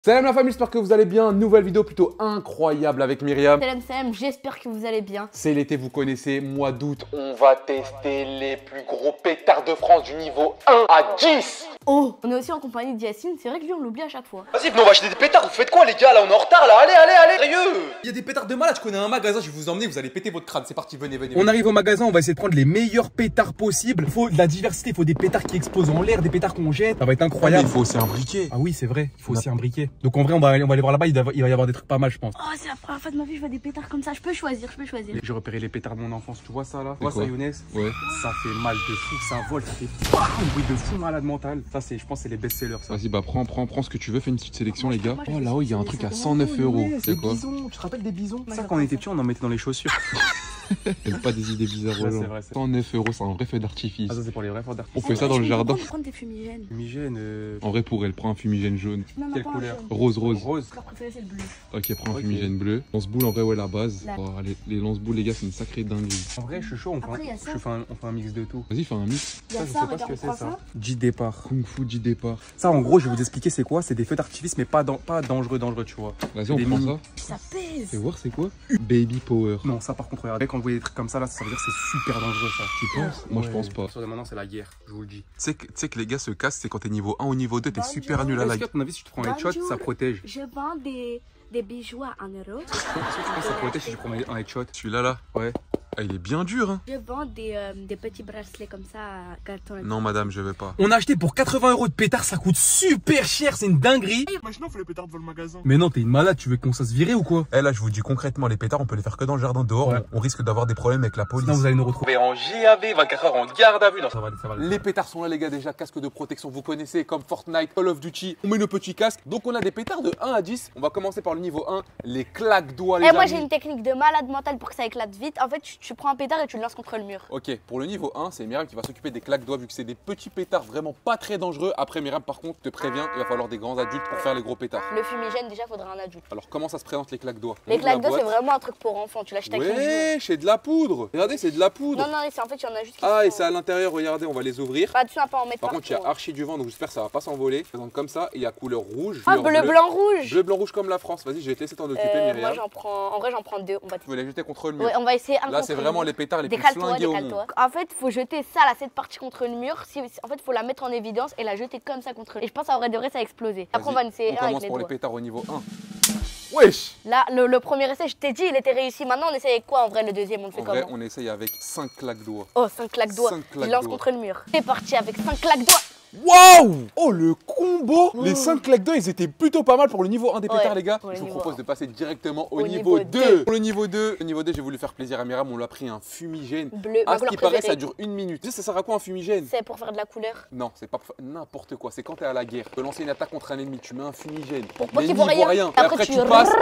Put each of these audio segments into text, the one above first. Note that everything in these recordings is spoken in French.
Salam la famille, j'espère que vous allez bien. Nouvelle vidéo plutôt incroyable avec Myriam. Salam, j'espère que vous allez bien. C'est l'été, vous connaissez, mois d'août. On va tester les plus gros pétards de France du niveau 1 à 10. Oh, on est aussi en compagnie d'Yacine, c'est vrai que lui on l'oublie à chaque fois. Vas-y, venez, on va acheter des pétards. Vous faites quoi les gars là? On est en retard là. Allez, sérieux. Il y a des pétards de malade, je connais un magasin, je vais vous emmener, vous allez péter votre crâne. C'est parti, venez. On arrive au magasin, on va essayer de prendre les meilleurs pétards possibles. Il faut de la diversité, il faut des pétards qui explosent en l'air, des pétards qu'on jette. Ça va être incroyable. Il faut aussi un briquet. Ah oui, c'est vrai, il faut aussi un briquet. Donc en vrai, on va aller voir là-bas, il va y avoir des trucs pas mal, je pense. Oh, c'est la première fois de ma vie, je vois des pétards comme ça, je peux choisir. J'ai repéré les pétards de mon enfance, tu vois ça là? Tu vois ça, Younes? Ouais. Ça fait mal de fou, ça vole, ça fait un bruit de fou malade mental. Ça, je pense, c'est les best-sellers ça. Vas-y, bah prends ce que tu veux, fais une petite sélection les gars. moi, Oh je là-haut, il y a un truc à 109 euros. C'est quoi? Bisons, tu te rappelles des bisons? Ça, je quand on était petit, on en mettait dans les chaussures. T'aimes pas des idées bizarres aux Ouais, gens. c'est vrai, 109 euros, c'est un vrai feu d'artifice. Ah, ça, c'est pour les vrais feux d'artifice. On fait ça dans le jardin. Je prendre des fumigènes. Fumigène, En vrai, pour elle, prends un fumigène jaune. Non, quelle pas un couleur? jaune. Rose. rose. Mon préféré c'est le bleu. Ok, prends un Ok. fumigène bleu. Lance-boule, en vrai, ouais, la base. La- Oh, les lance-boules, les gars, c'est une sacrée dinguerie. En vrai, je suis chaud, Après, il y a ça. on fait un mix de tout. Vas-y, fais un mix. Il y a je ça, sais pas regarde, ce que on c'est prend ça. ça. 10 départ. Kung Fu 10 départ. Ça, en gros, je vais vous expliquer c'est quoi. C'est des feux d'artifice, mais pas dangereux, tu vois. Vas-y, on Des prend mini. ça. Ça pèse. Fais voir, c'est quoi? Baby Power. Non, ça, par contre, regardez, quand vous voyez des trucs comme ça, là, ça veut dire que c'est super dangereux, ça. Tu penses? Moi, je Ouais. pense pas. Sur maintenant, c'est la guerre, je vous le dis. Tu sais que les gars se cassent, c'est quand t'es niveau 1 ou niveau 2, t'es Bonjour. super nul à la Est-ce que, à ton avis, si tu te prends un headshot, Bonjour. ça protège? Je vends des bijoux à 1 euro. Est-ce que tu penses que ça protège si tu prends un headshot? Celui-là, là. Ouais. Ah, il est bien dur, hein. Je vends des petits bracelets comme ça à 4 Non, madame, je veux pas. On a acheté pour 80 euros de pétard, ça coûte super cher, c'est une dinguerie. Maintenant, faut les pétards devant le magasin. Mais non, t'es une malade, tu veux qu'on se virer ou quoi? Eh là, je vous dis concrètement, les pétards, on peut les faire que dans le jardin dehors. Ouais. On risque d'avoir des problèmes avec la police. Sinon, vous allez nous retrouver. En JAV, 24 heures en garde à vue. Non, Ça va aller, ça va aller. Les pétards sont là, les gars, déjà. Casque de protection, vous connaissez, comme Fortnite, Call of Duty. On met nos petits casques. Donc, on a des pétards de 1 à 10. On va commencer par le niveau 1, les claques-doigts, les Et moi amis. j'ai une technique de malade mentale pour que ça éclate vite. En fait, tu prends un pétard et tu le lances contre le mur. Ok, pour le niveau 1, c'est Myriam qui va s'occuper des claques-doigts vu que c'est des petits pétards vraiment pas très dangereux. Après, Myriam, par contre, te prévient, il va falloir des grands adultes pour faire les gros pétards. Le fumigène, déjà, faudra un adulte. Alors, comment ça se présente les claques-doigts? Les On ouvre la claques d'eau, c'est boîte. vraiment un truc pour enfants. Tu l'achètes avec une joue. Ouais, c'est de la poudre. Regardez, c'est de la poudre. Non, c'est en fait, il y en a juste qui Ah, sont- et c'est à l'intérieur, regardez, on va les ouvrir. Pas dessus, on va pas en mettre Par contre, il y a partout, hein. archi du vent, donc j'espère que ça va pas s'envoler. Présente comme ça, et il y a couleur rouge. Ah, couleur bleu, blanc, rouge. Bleu, blanc, rouge comme la France. Vas-y, je vais te laisser t'en occuper, Myriam. Moi, j'en prends. En vrai, j'en prends 2. On va Tu veux les jeter contre le mur. Ouais, on va essayer un Là, contre c'est le vraiment mur. les pétards les plus Décale-toi, flingués au monde. décale-toi. En fait, faut jeter ça, là, cette partie contre le mur. En fait, faut la mettre en évidence et la jeter comme ça contre le mur. Et je pense qu'en vrai de vrai, ça a explosé. Après, on va en essayer On un avec commence les pour les doigts. pétards au niveau 1. Wesh! Là, le premier essai, je t'ai dit, il était réussi. Maintenant, on essaye avec quoi en vrai le deuxième? On le fait En vrai, comment? on essaye avec 5 claques doigts. Oh, 5 claques doigts. 5 Je claques lance doigts. contre le mur. C'est parti avec 5 claques doigts. Waouh! Oh, le combo! Les 5 claques doigts, ils étaient plutôt pas mal pour le niveau 1 des pétards, Ouais, les gars. pour le Je vous niveau propose 1. de passer directement au Au niveau niveau 2. Pour le niveau 2, j'ai voulu faire plaisir à Myriam. On lui a pris un fumigène. Bleu, ma À ce couleur qui paraît, préférée. ça dure 1 minute. Tu sais, ça sert à quoi un fumigène? C'est pour faire de la couleur. Non, c'est pas pour faire n'importe quoi. C'est quand t'es à la guerre. Tu peux lancer une attaque contre un ennemi, tu mets un fumigène. Pourquoi L'ennemi, qu'il voit il voit rien. rien. Et après, tu passes.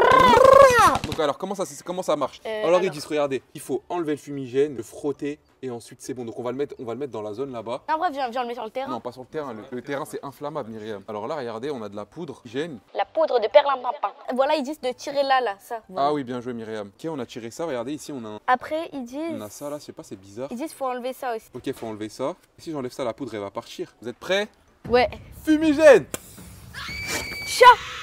Donc alors, comment ça marche? Alors, ils disent, regardez, il faut enlever le fumigène, le frotter, et ensuite c'est bon. Donc on va le mettre dans la zone là-bas. En vrai, viens, on le met sur le terrain. Non, pas sur le terrain. Le terrain, c'est inflammable, Myriam. Alors là, regardez, on a de la poudre, gêne. La poudre de perlimpinpin. Voilà, ils disent de tirer là, ça. Voilà. Ah oui, bien joué, Myriam. Ok, on a tiré ça. Regardez, ici, on a Après, ils on disent. a ça là. Je sais pas, c'est bizarre. Ils disent faut enlever ça aussi. Ok, faut enlever ça. Et si j'enlève ça, la poudre, elle va partir. Vous êtes prêts? Ouais. Fumigène! Chat.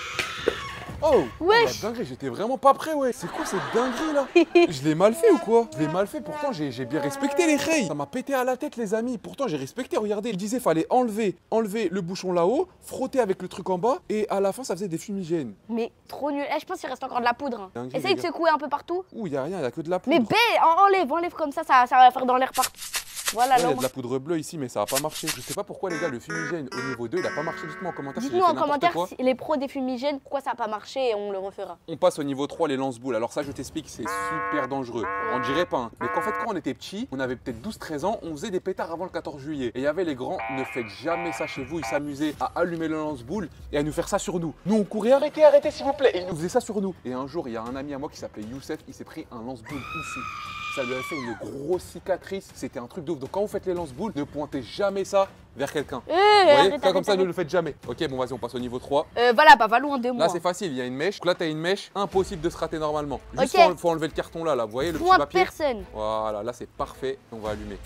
Oh! Wesh. Oh, la dinguerie, j'étais vraiment pas prêt, ouais. C'est quoi cette dinguerie là? Je l'ai mal fait ou quoi? Je l'ai mal fait, pourtant j'ai bien respecté les règles. Ça m'a pété à la tête, les amis. Pourtant j'ai respecté, regardez. Il disait fallait enlever le bouchon là-haut, frotter avec le truc en bas, et à la fin ça faisait des fumigènes. Mais trop nul. Eh, je pense qu'il reste encore de la poudre. Hein. Dinguerie, Essaye les de secouer un peu partout. Ouh, y a rien, y a que de la poudre. Mais enlève comme ça va faire dans l'air partout. Voilà, Ouais, y là. a de la poudre bleue ici, mais ça a pas marché. Je sais pas pourquoi les gars, le fumigène au niveau 2, il a pas marché. Dites-moi en commentaire si j'ai Dites-nous fait en n'importe commentaire quoi. si les pros des fumigènes, pourquoi ça n'a pas marché et on le refera. On passe au niveau 3, les lance-boules. Alors ça, je t'explique, c'est super dangereux. On dirait pas, hein. Mais qu'en fait, quand on était petit, on avait peut-être 12-13 ans, on faisait des pétards avant le 14 juillet. Et il y avait les grands, ne faites jamais ça chez vous. Ils s'amusaient à allumer le lance-boule et à nous faire ça sur nous. Nous, on courait, arrêtez s'il vous plaît. Et ils nous faisaient ça sur nous. Et un jour, il y a un ami à moi qui s'appelait Youssef, il s'est pris un lance-boule ici. Ça lui a fait une grosse cicatrice. C'était un truc de ouf. Donc quand vous faites les lance-boules, ne pointez jamais ça vers quelqu'un. Vous voyez, ça comme ça, ne le faites jamais. Ok, bon, vas-y, on passe au niveau 3. Voilà, bah va loin de moi. Là, c'est facile, il y a une mèche. Donc là, tu as une mèche, impossible de se rater normalement. Juste, Ok. faut enlever le carton là, vous voyez, le petit Point papier. personne. Voilà, là, c'est parfait. On va allumer.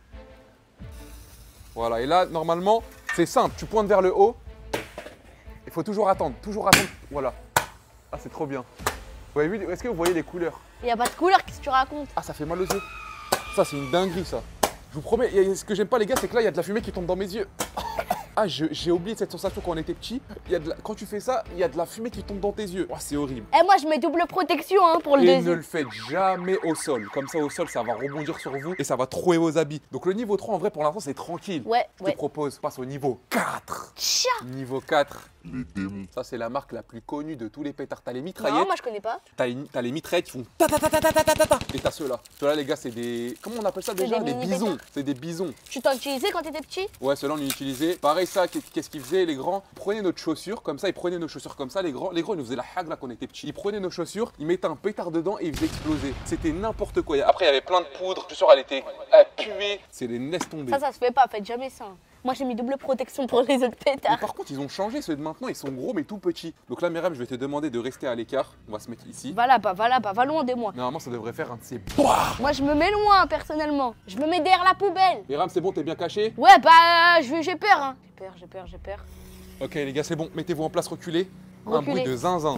Voilà, et là, normalement, c'est simple. Tu pointes vers le haut. faut toujours attendre, toujours attendre. Voilà. Ah, c'est trop bien. Vous avez vu, est-ce que vous voyez les couleurs? Il n'y a pas de couleur, qu'est-ce que tu racontes? Ah, ça fait mal aux yeux. Ça, c'est une dinguerie, ça. Je vous promets, ce que j'aime pas, les gars, c'est que là, il y a de la fumée qui tombe dans mes yeux. Ah, j'ai oublié cette sensation quand on était petit. Quand tu fais ça, il y a de la fumée qui tombe dans tes yeux. Oh, c'est horrible. Eh, moi, je mets double protection hein, pour le Et deuxième. ne le faites jamais au sol. Comme ça, au sol, ça va rebondir sur vous et ça va trouer vos habits. Donc, le niveau 3, en vrai, pour l'instant, c'est tranquille. Ouais, Je ouais. te propose, passe au niveau 4. Tcha. Niveau 4. Ça, c'est la marque la plus connue de tous les pétards. T'as les mitraillettes. Non, moi, je connais pas. T'as les mitraillettes qui font ta ta ta ta ta ta ta ta ta. Et t'as ceux-là. Ceux-là, les gars, c'est des. Comment on appelle ça déjà? des Des mini bisons. pétards. C'est des bisons. Tu t'en utilisais quand t'étais petit? Ouais, ceux-là, on les utilisait. Pareil, ça, qu'est-ce qu'ils faisaient, les grands? Ils prenaient notre chaussure, comme ça, ils prenaient nos chaussures comme ça. Les grands, ils nous faisaient la hague là quand on était petits. Ils prenaient nos chaussures, ils mettaient un pétard dedans et ils faisaient exploser. C'était n'importe quoi. Après, il y avait plein de poudre. Je suis sûr, elle puait. C'est les laisse tomber. Ça se fait pas, faites jamais ça. Moi, j'ai mis double protection pour les autres Mais pétards. par contre, ils ont changé ceux de maintenant. Ils sont gros, mais tout petits. Donc là, Myriam, je vais te demander de rester à l'écart. On va se mettre ici. Va là-bas, va loin de moi. Normalement, ça devrait faire un de ces. Moi, je me mets loin, personnellement. Je me mets derrière la poubelle. Myriam, c'est bon, t'es bien caché? Ouais, bah, j'ai peur, hein. J'ai peur. Ok, les gars, c'est bon. Mettez-vous en place, reculez. Un Reculez. bruit de zinzin.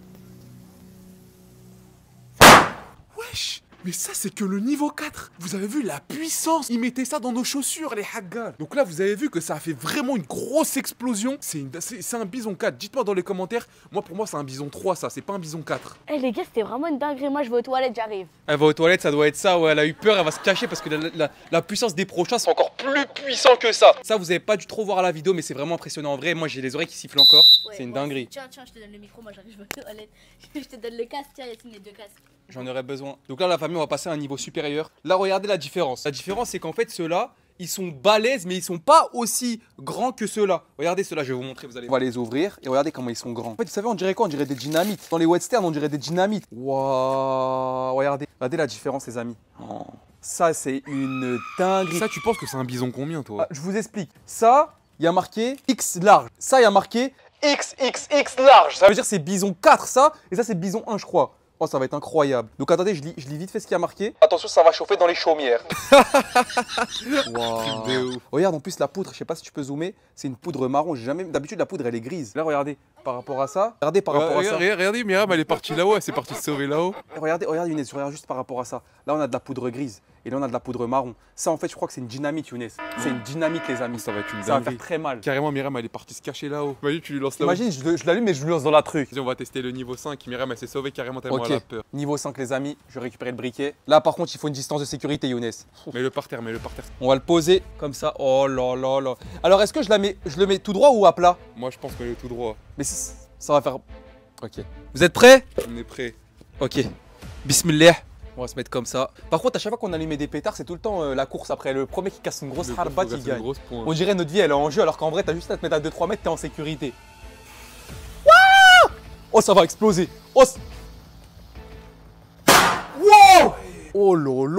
Wesh! Mais ça, c'est que le niveau 4. Vous avez vu la puissance? Ils mettaient ça dans nos chaussures, les haggas. Donc là, vous avez vu que ça a fait vraiment une grosse explosion. C'est un bison 4. Dites-moi dans les commentaires. Moi, pour moi, c'est un bison 3, ça. C'est pas un bison 4. Eh, les gars, c'était vraiment une dinguerie. Moi, je vais aux toilettes, j'arrive. Elle va aux toilettes, ça doit être ça, ouais, elle a eu peur, elle va se cacher parce que la puissance des prochains c'est encore plus puissant que ça. Ça, vous avez pas dû trop voir à la vidéo, mais c'est vraiment impressionnant en vrai. Moi, j'ai les oreilles qui sifflent encore. C'est une dinguerie. Tiens, je te donne le micro, moi j'arrive aux toilettes. Je te donne le casque, tiens, Yacine, les deux casques. J'en aurais besoin. Donc là, la famille, on va passer à un niveau supérieur. Là, regardez la différence. La différence, c'est qu'en fait, ceux-là, ils sont balèzes, mais ils sont pas aussi grands que ceux-là. Regardez ceux-là, je vais vous montrer, vous allez voir. On va les ouvrir et regardez comment ils sont grands. En fait, vous savez, on dirait quoi? On dirait des dynamites. Dans les westerns, on dirait des dynamites. Waouh, regardez. Regardez la différence, les amis. Oh. Ça, c'est une dinguerie. Ça, tu penses que c'est un bison combien, toi? Je vous explique. Ça, il y a marqué X large. Ça, il y a marqué XXX large. ça veut dire c'est bison 4, ça. Et ça, c'est bison 1, je crois. Oh, ça va être incroyable. Donc attendez, je lis vite fait ce qu'il y a marqué. Attention, ça va chauffer dans les chaumières. Wow. de ouf. Regarde en plus la poudre, je sais pas si tu peux zoomer, c'est une poudre marron. J'ai jamais. D'habitude la poudre elle est grise. Là regardez, par rapport à ça, regardez par rapport à ça. Regardez, Myriam, elle est partie là-haut. Elle s'est partie se sauver là-haut. Regardez Younes, je regarde juste par rapport à ça. Là on a de la poudre grise et là on a de la poudre marron. Ça en fait je crois que c'est une dynamite Younes. C'est une dynamite les amis. Ça va être une Ça va dinguerie. faire très mal. Carrément, Myriam, elle est partie se cacher là-haut. Imagine, tu lui lances là-haut. Imagine, je l'allume et je lui lance dans la truc. Vas-y, on va tester le niveau 5. Myriam, elle s'est sauvée carrément tellement Ok, elle a peur. niveau 5 les amis, je vais récupérer le briquet. Là par contre il faut une distance de sécurité Younes. Mets-le par terre, mets-le par terre. On va le poser comme ça. Oh là là là. Alors est-ce que je le mets tout droit ou à plat? Moi, je pense qu'on est tout droit. Mais ça va faire... Ok. Vous êtes prêts? On est prêt. Ok. Bismillah. On va se mettre comme ça. Par contre, à chaque fois qu'on allumait des pétards, c'est tout le temps la course après. Le premier qui casse une grosse harbat, il gagne. On dirait notre vie, elle est en jeu, alors qu'en vrai, t'as juste à te mettre à 2-3 mètres, t'es en sécurité. Wouah! Oh, ça va exploser. Oh, wow! Oh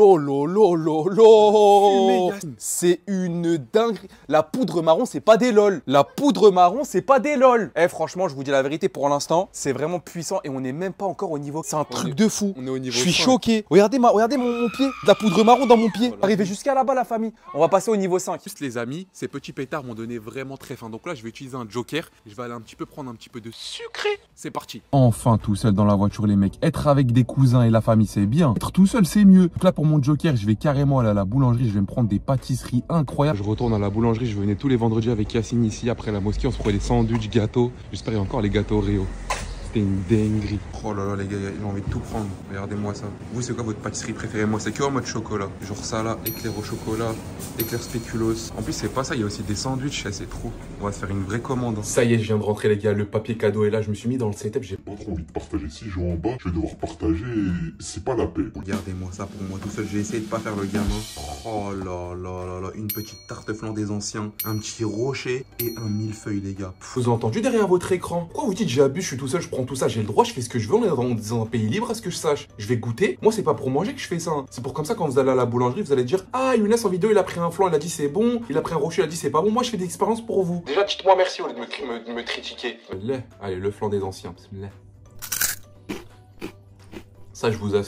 lolo. C'est une dinguerie. La poudre marron, c'est pas des lol. La poudre marron, c'est pas des lol. Eh, franchement, je vous dis la vérité, pour l'instant, c'est vraiment puissant et on n'est même pas encore au niveau. C'est un truc de fou. On est au niveau Je suis 5. choqué. Regardez mon pied. De la poudre marron dans mon pied. Voilà. Arrivé jusqu'à là-bas, la famille. On va passer au niveau 5. Juste les amis, ces petits pétards m'ont donné vraiment très faim. Donc là, je vais utiliser un joker. Je vais aller un petit peu prendre un petit peu de sucré. C'est parti. Enfin tout seul dans la voiture les mecs. Être avec des cousins et la famille c'est bien. Être tout seul c'est mieux. Donc là pour mon joker je vais carrément aller à la boulangerie. Je vais me prendre des pâtisseries incroyables. Je retourne à la boulangerie. Je venais tous les vendredis avec Yacine ici. Après la mosquée, on se prenait des sandwichs, gâteaux. J'espère qu'il y a encore les gâteaux Oreo. C'était une dinguerie. Oh là là les gars, j'ai envie de tout prendre. Regardez-moi ça. Vous c'est quoi votre pâtisserie préférée? Moi c'est que en mode chocolat. Genre ça là, éclair au chocolat, éclair spéculoos. En plus c'est pas ça, il y a aussi des sandwichs, ça, c'est trop. On va se faire une vraie commande. Ça y est, je viens de rentrer les gars, le papier cadeau est là, je me suis mis dans le setup, j'ai Pas trop envie de partager. Si je vais en bas, je vais devoir partager et c'est pas la paix. Regardez-moi ça pour moi tout seul. J'ai essayé de pas faire le gamin. Oh là là là là, une petite tarte flan des anciens, un petit rocher et un millefeuille les gars. vous avez entendu derrière votre écran. Pourquoi vous dites j'abuse, je suis tout seul, je prends tout ça, j'ai le droit, je fais ce que je veux, on est dans un pays libre à ce que je sache. Je vais goûter, moi c'est pas pour manger que je fais ça. C'est pour comme ça quand vous allez à la boulangerie, vous allez dire ah Younes en vidéo il a pris un flan, il a dit c'est bon, il a pris un rocher, il a dit c'est pas bon, moi je fais des expériences pour vous. Déjà, dites-moi merci au lieu de me critiquer. Allez, le flan des anciens, bismillah. Ça je vous assure, hein.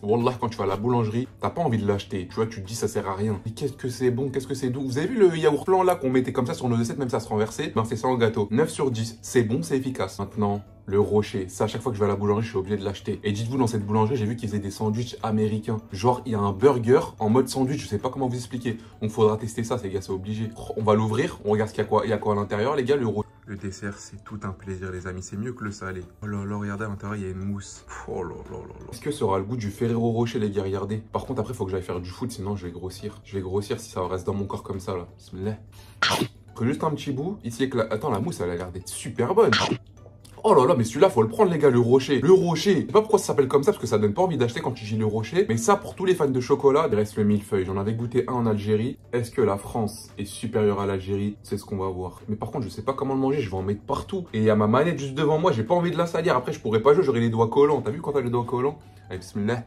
Wallah, quand tu vas à la boulangerie, t'as pas envie de l'acheter. Tu vois, tu te dis ça sert à rien. Mais qu'est-ce que c'est bon, qu'est-ce que c'est doux. Vous avez vu le yaourt blanc là qu'on mettait comme ça sur nos assiettes, même ça se renversait? Ben c'est ça en gâteau. 9 sur 10. C'est bon, c'est efficace. Maintenant, le rocher, ça à chaque fois que je vais à la boulangerie, je suis obligé de l'acheter. Et dites-vous, dans cette boulangerie, j'ai vu qu'ils faisaient des sandwichs américains. Genre, il y a un burger en mode sandwich, je sais pas comment vous expliquer. Donc faudra tester ça, les gars, c'est obligé. On va l'ouvrir, on regarde ce qu'il y a quoi. Il y a quoi à l'intérieur, les gars, le rocher. Le dessert, c'est tout un plaisir, les amis. C'est mieux que le salé. Oh là là, regardez à l'intérieur, il y a une mousse. Oh là là là là. Est-ce que ça aura le goût du Ferrero Rocher, les gars? Regardez. Par contre, après, il faut que j'aille faire du foot, sinon je vais grossir. Je vais grossir si ça reste dans mon corps comme ça, là. Bismillah. Que juste un petit bout. Ici, attends, la mousse, elle a l'air d'être super bonne. Oh là là, mais celui-là, faut le prendre, les gars, le rocher. Le rocher. Je sais pas pourquoi ça s'appelle comme ça, parce que ça donne pas envie d'acheter quand tu dis le rocher. Mais ça, pour tous les fans de chocolat, il reste le millefeuille. J'en avais goûté un en Algérie. Est-ce que la France est supérieure à l'Algérie? C'est ce qu'on va voir. Mais par contre, je sais pas comment le manger. Je vais en mettre partout. Et il y a ma manette juste devant moi. J'ai pas envie de la salir. Après, je pourrais pas jouer. J'aurais les doigts collants. T'as vu quand t'as les doigts collants? Allez, bismillah.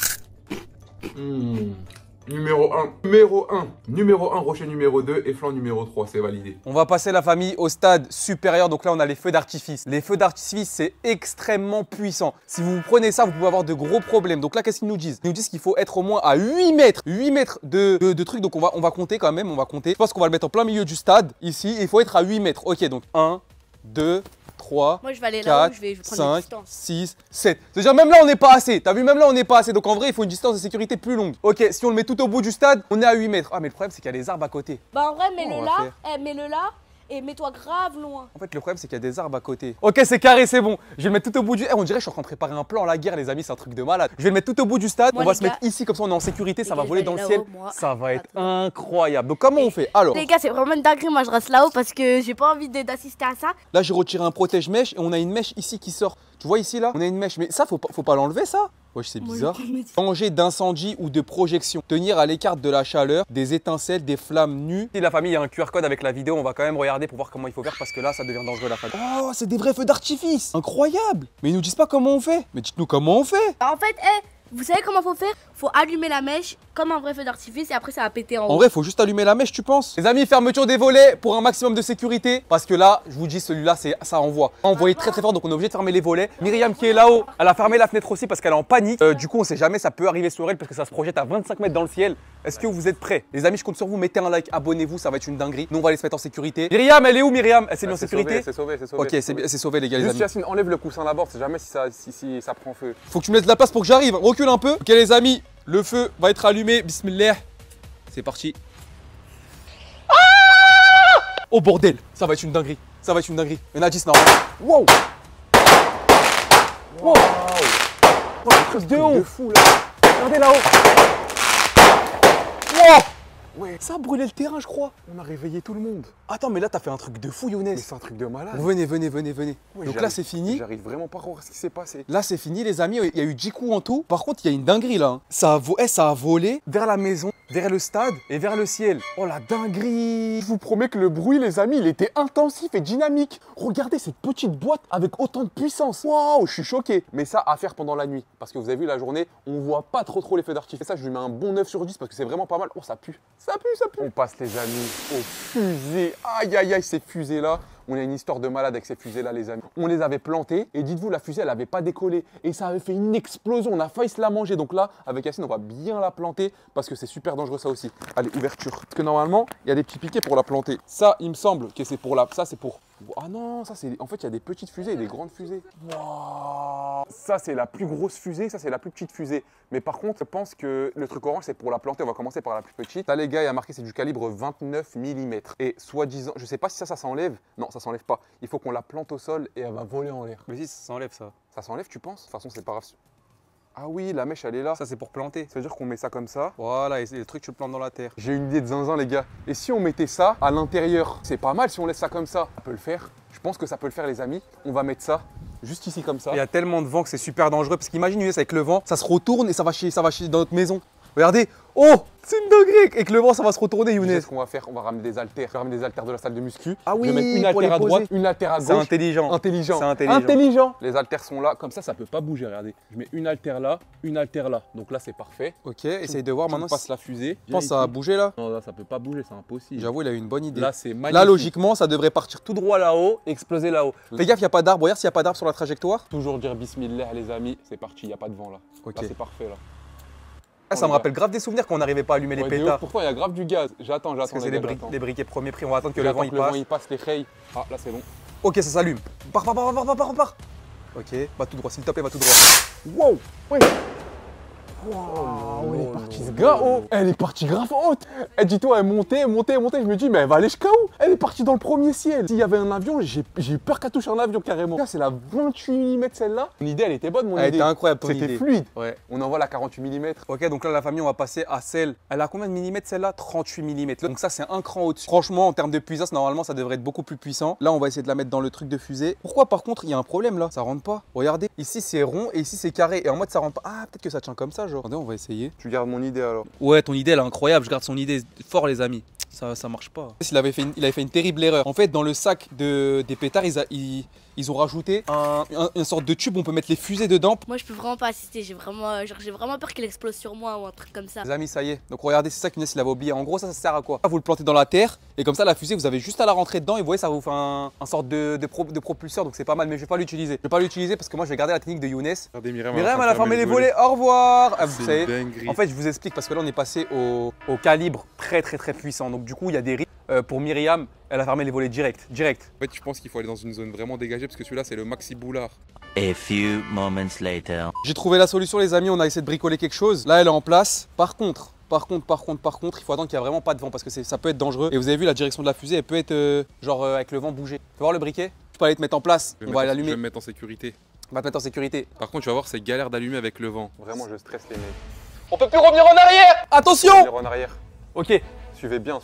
Numéro 1. Numéro 1. Numéro 1, rocher numéro 2 et flanc numéro 3. C'est validé. On va passer la famille au stade supérieur. Donc là, on a les feux d'artifice. Les feux d'artifice, c'est extrêmement puissant. Si vous prenez ça, vous pouvez avoir de gros problèmes. Donc là, qu'est-ce qu'ils nous disent? Ils nous disent qu'il faut être au moins à 8 mètres. 8 mètres de trucs. Donc on va compter quand même. On va compter. Je pense qu'on va le mettre en plein milieu du stade. Ici, il faut être à 8 mètres. Ok, donc 1, 2, 3, Moi, je vais aller 4, là-haut, je vais prendre une 5, distance. 6, 7. C'est-à-dire même là on n'est pas assez. T'as vu, même là on n'est pas assez. Donc en vrai il faut une distance de sécurité plus longue. Ok, si on le met tout au bout du stade, on est à 8 mètres. Ah mais le problème c'est qu'il y a des arbres à côté. Bah en vrai, on mets-le va là, faire mets-le là et mets-toi grave loin. En fait le problème c'est qu'il y a des arbres à côté. Ok, c'est carré, c'est bon. Je vais le mettre tout au bout du... on dirait que je suis en train de préparer un plan à la guerre les amis, c'est un truc de malade. Je vais le mettre tout au bout du stade. Moi, on va les se mettre gars, ici comme ça on est en sécurité, ça les va gars, voler je dans vais le aller ciel. là-haut, moi. Ça va être Attends. incroyable. Donc comment on fait? Alors, Les gars, c'est vraiment une dinguerie. Moi, je reste là-haut parce que j'ai pas envie d'assister à ça. là j'ai retiré un protège-mèche et on a une mèche ici qui sort. Tu vois ici là? On a une mèche. Mais ça faut pas l'enlever ça? Wesh, c'est bizarre. Danger d'incendie ou de projection. Tenir à l'écart de la chaleur, des étincelles, des flammes nues. Si la famille, il y a un QR code avec la vidéo, on va quand même regarder pour voir comment il faut faire parce que là, ça devient dangereux la famille. Oh, c'est des vrais feux d'artifice. Incroyable. Mais ils nous disent pas comment on fait. Mais dites-nous comment on fait. En fait, vous savez comment faut faire? Faut allumer la mèche comme un vrai feu d'artifice et après ça va péter en En haut. vrai, faut juste allumer la mèche, tu penses? Les amis, fermeture des volets pour un maximum de sécurité. Parce que là, je vous dis, celui-là, ça envoie. Envoyé très très fort, donc on est obligé de fermer les volets. Myriam qui est là-haut, elle a fermé la fenêtre aussi parce qu'elle est en panique. Du coup, on sait jamais, ça peut arriver sur elle parce que ça se projette à 25 mètres dans le ciel. Est-ce que vous êtes prêts? Les amis, je compte sur vous, mettez un like, abonnez-vous, ça va être une dinguerie. Nous, on va aller se mettre en sécurité. Myriam, elle est où Myriam? Elle s'est mise en sécurité? C'est sauvé, c'est sauvé. Ok, c'est sauvé les gars, les Juste amis. Yacine, enlève le coussin d'abord, c'est jamais si ça prend feu. Faut que tu me laisses de la place pour que j'arrive. Recule un peu. Ok les amis, le feu va être allumé. Bismillah. C'est parti. Oh bordel, ça va être une dinguerie. Ça va être une dinguerie. Il y en a 10 normalement. Wow. Wow. Oh, le truc de fou là. Regardez là-haut. Wow. Ouais. Ça a brûlé le terrain, je crois. On a réveillé tout le monde. Attends, mais là t'as fait un truc de fou, Younes. Mais c'est un truc de malade. Venez. Ouais, Donc là c'est fini. J'arrive vraiment pas à croire ce qui s'est passé. Là c'est fini les amis, il y a eu 10 coups en tout. Par contre il y a une dinguerie là. Ça a volé vers la maison, vers le stade et vers le ciel. Oh la dinguerie. Je vous promets que le bruit, les amis, il était intensif et dynamique. Regardez cette petite boîte avec autant de puissance. Waouh, je suis choqué. Mais ça, à faire pendant la nuit. Parce que vous avez vu, la journée, on voit pas trop les feux d'artifice. Ça, je lui mets un bon 9 sur 10 parce que c'est vraiment pas mal. Oh, ça pue. Ça pue. On passe, les amis, aux fusées. Aïe, aïe, aïe, ces fusées-là. On a une histoire de malade avec ces fusées-là, les amis. On les avait plantées et dites-vous, la fusée, elle avait pas décollé. Et ça avait fait une explosion. On a failli se la manger. Donc là, avec Yacine, on va bien la planter parce que c'est super dangereux, ça aussi. Allez, ouverture. Parce que normalement, il y a des petits piquets pour la planter. Ça, il me semble que c'est pour la... Ça, c'est pour... Ah non, ça, c'est... En fait, il y a des petites fusées et des grandes fusées. Wow. Ça, c'est la plus grosse fusée. Ça, c'est la plus petite fusée. Mais par contre, je pense que le truc orange, c'est pour la planter. On va commencer par la plus petite. Là, les gars, il y a marqué, c'est du calibre 29 mm. Et soi-disant, je sais pas si ça s'enlève. Non, ça s'enlève pas. Il faut qu'on la plante au sol et elle va voler en l'air. Mais si, ça s'enlève ça. Ça s'enlève, tu penses? De toute façon, c'est pas grave. Ah oui, la mèche, elle est là. Ça c'est pour planter. Ça veut dire qu'on met ça comme ça. Voilà, et le truc tu le plantes dans la terre. J'ai une idée de zinzin, les gars. Et si on mettait ça à l'intérieur? C'est pas mal si on laisse ça comme ça. Ça peut le faire. Je pense que ça peut le faire, les amis. On va mettre ça juste ici comme ça. Il y a tellement de vent que c'est super dangereux. Parce qu'imagine, Younes, avec le vent, ça se retourne et ça va chier dans notre maison. Regardez. Oh, c'est une dinguerie. Avec le vent, ça va se retourner, Tu sais Younes. ce qu'on va faire? On va ramener des haltères. Je vais ramener des haltères de la salle de muscu. Ah oui, je vais mettre une pour les haltère à droite, poser. une haltère à C'est gauche. intelligent. Intelligent. C'est intelligent. Les haltères sont là. Comme ça peut pas bouger, regardez. Je mets une haltère là, une haltère là. Donc là, c'est parfait. Ok, essaye de voir maintenant. On passe la fusée. Je pense que ça va bouger là. Non, là, ça peut pas bouger, c'est impossible. J'avoue, il a eu une bonne idée. Là, c'est magnifique. Là, logiquement, ça devrait partir tout droit là-haut et exploser là-haut. Fais gaffe, il n'y a pas d'arbre. Regarde s'il n'y a pas d'arbre sur la trajectoire. Toujours dire bismillah, les amis. C'est parti, il n'y a pas de vent là. Ok. Là, c'est parfait là. Ah, ça me rappelle grave des souvenirs quand on n'arrivait pas à allumer les Ouais, de ouf, pétards. pourtant, il y a grave du gaz. J'attends. Parce que c'est les les, gars, j'attends. les briquets premier prix. On va attendre que le J'attends vent il que le vent passe. il passe, les rails. Ah, là, c'est bon. Ok, ça s'allume. Pars. Ok, va tout droit, s'il te plaît, va tout droit. Wow! Ouais. Wow, elle est partie grave haut. Elle est partie grave haute. Et dis-toi, elle montait. Je me dis, mais elle va aller jusqu'à où? Elle est partie dans le premier ciel. S'il y avait un avion, j'ai eu peur qu'elle touche un avion carrément. Là, c'est la 28 mm celle-là. Mon idée, elle était bonne, mon Elle idée. était incroyable, ton C'était idée. fluide. Ouais. On envoie la 48 mm. Ok, donc là, la famille, on va passer à celle. Elle a combien de millimètres celle-là? 38 mm. Donc ça, c'est un cran au-dessus. Franchement, en termes de puissance, normalement, ça devrait être beaucoup plus puissant. Là, on va essayer de la mettre dans le truc de fusée. Pourquoi, par contre, il y a un problème là? Ça rentre pas. Regardez, ici, c'est rond et ici, c'est carré. Et en mode, ça rentre pas. Ah, peut-être que ça tient comme ça, genre. Attendez, on va essayer. Tu gardes mon idée alors. Ouais, ton idée, elle est incroyable. Je garde son idée fort, les amis. Ça marche pas. Il avait fait une terrible erreur. En fait, dans le sac des pétards, ils ont rajouté une sorte de tube où on peut mettre les fusées dedans. Moi, je peux vraiment pas assister. J'ai vraiment peur qu'il explose sur moi ou un truc comme ça. Les amis, ça y est. Donc regardez, c'est ça qu'Inès il avait oublié. En gros, ça sert à quoi? Vous le plantez dans la terre et comme ça, la fusée, vous avez juste à la rentrer dedans et vous voyez, ça vous fait un sorte de propulseur. Donc c'est pas mal, mais je vais pas l'utiliser. Je vais pas l'utiliser parce que moi, je vais garder la technique de Younes. Regardez, Myriam, elle a fermé les volets. Au revoir. Ah, vous C'est savez. une dinguerie. En fait, je vous explique parce que là, on est passé au calibre très puissant. Donc du coup, il y a des risques. Pour Myriam, elle a fermé les volets direct. En fait, je pense qu'il faut aller dans une zone vraiment dégagée parce que celui-là, c'est le maxi boulard. A few moments later. J'ai trouvé la solution, les amis. On a essayé de bricoler quelque chose. Là, elle est en place. Par contre, il faut attendre qu'il n'y a vraiment pas de vent parce que ça peut être dangereux. Et vous avez vu, la direction de la fusée, elle peut être genre avec le vent bouger. Tu vas voir le briquet? Tu peux aller te mettre en place. On va Je l'allumer. vais me mettre en sécurité. On va te mettre en sécurité. Par contre, tu vas voir, c'est galère d'allumer avec le vent. Vraiment, je stresse les mecs. On peut plus revenir en arrière. Attention! Revenir en arrière. Ok. Suivez bien.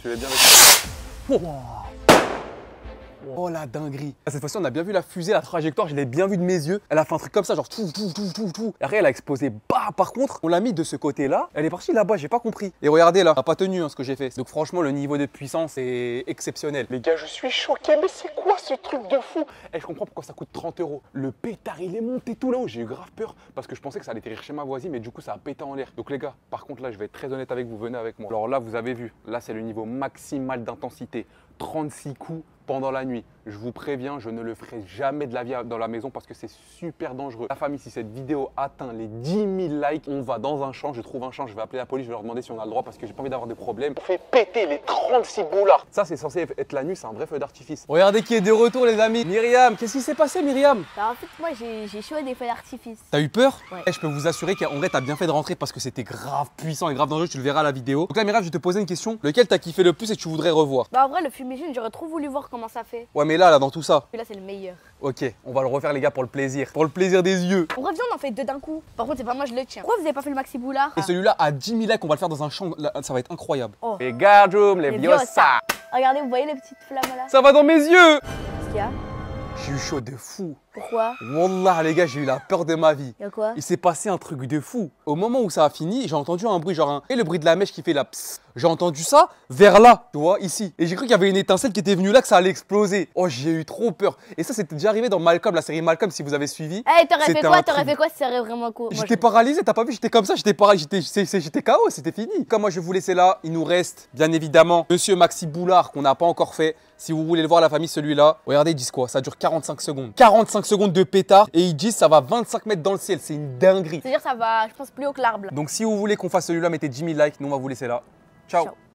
Oh la dinguerie. Cette fois-ci, on a bien vu la fusée, la trajectoire, je l'ai bien vu de mes yeux. Elle a fait un truc comme ça, genre tout. Et après, elle a explosé. Bah, par contre, on l'a mis de ce côté-là. Elle est partie là-bas, j'ai pas compris. Et regardez là, ça n'a pas tenu ce que j'ai fait. Donc franchement, le niveau de puissance est exceptionnel. Les gars, je suis choqué, mais c'est quoi ce truc de fou? Et je comprends pourquoi ça coûte 30 €. Le pétard, il est monté tout là-haut. J'ai eu grave peur parce que je pensais que ça allait atterrir chez ma voisine, mais du coup, ça a pété en l'air. Donc les gars, par contre, là, je vais être très honnête avec vous, venez avec moi. Alors là, vous avez vu, là, c'est le niveau maximal d'intensité. 36 coups pendant la nuit. Je vous préviens, je ne le ferai jamais de la vie dans la maison parce que c'est super dangereux. La famille, si cette vidéo atteint les 10 000 likes, on va dans un champ, je trouve un champ, je vais appeler la police, je vais leur demander si on a le droit parce que j'ai pas envie d'avoir des problèmes. On fait péter les 36 boulards. Ça, c'est censé être la nuit, c'est un vrai feu d'artifice. Regardez qui est de retour, les amis. Myriam, qu'est-ce qui s'est passé, Myriam? Bah, en fait, moi, j'ai chaud des feux d'artifice. T'as eu peur? Ouais. Je peux vous assurer qu'en vrai, t'as bien fait de rentrer parce que c'était grave puissant et grave dangereux. Tu le verras à la vidéo. Donc là, Myriam, je vais te poser une question. Lequel t'as kiffé le plus et que tu voudrais revoir? Bah, en vrai, le fumigène, j'aurais trop voulu voir comment ça fait. Ouais, mais là, dans tout ça. Celui-là, c'est le meilleur. Ok, on va le refaire, les gars, pour le plaisir. Pour le plaisir des yeux. On revient, on en fait deux d'un coup. Par contre, c'est pas moi, je le tiens. Pourquoi vous avez pas fait le maxi boulard? Et celui-là, à 10 000 likes, on va le faire dans un champ. Là, ça va être incroyable. Oh. Les Gardroom, les Viosa. Regardez, vous voyez les petites flammes là? Ça va dans mes yeux. Qu'est-ce qu'il y a? J'ai eu chaud de fou. Pourquoi? Wallah, les gars, j'ai eu la peur de ma vie. Y'a quoi? Il s'est passé un truc de fou. Au moment où ça a fini, j'ai entendu un bruit, genre et le bruit de la mèche qui fait la pss. J'ai entendu ça vers là, tu vois, ici. Et j'ai cru qu'il y avait une étincelle qui était venue là, que ça allait exploser. Oh, j'ai eu trop peur. Et ça, c'était déjà arrivé dans Malcolm, la série Malcolm, si vous avez suivi. Eh, t'aurais fait C'était quoi? un T'aurais truc. fait quoi si ça aurait vraiment quoi? J'étais paralysé, t'as pas vu? J'étais comme ça, j'étais KO, c'était fini. Comme moi, je vais vous laisser là. Il nous reste, bien évidemment, Monsieur Maxi Boulard, qu'on n'a pas encore fait. Si vous voulez le voir, la famille, celui-là, regardez, ils disent quoi? Ça dure 45 secondes. 45 secondes de pétard et ils disent ça va 25 mètres dans le ciel. C'est une dinguerie. C'est-à-dire, ça va, je pense, plus haut que l'arbre. Donc, si vous voulez qu'on fasse celui-là, mettez 10 000 likes. Nous, on va vous laisser là. Ciao. Ciao.